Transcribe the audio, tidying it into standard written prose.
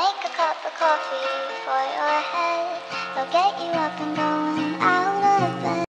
make a cup of coffee for your head. They'll get you up and going.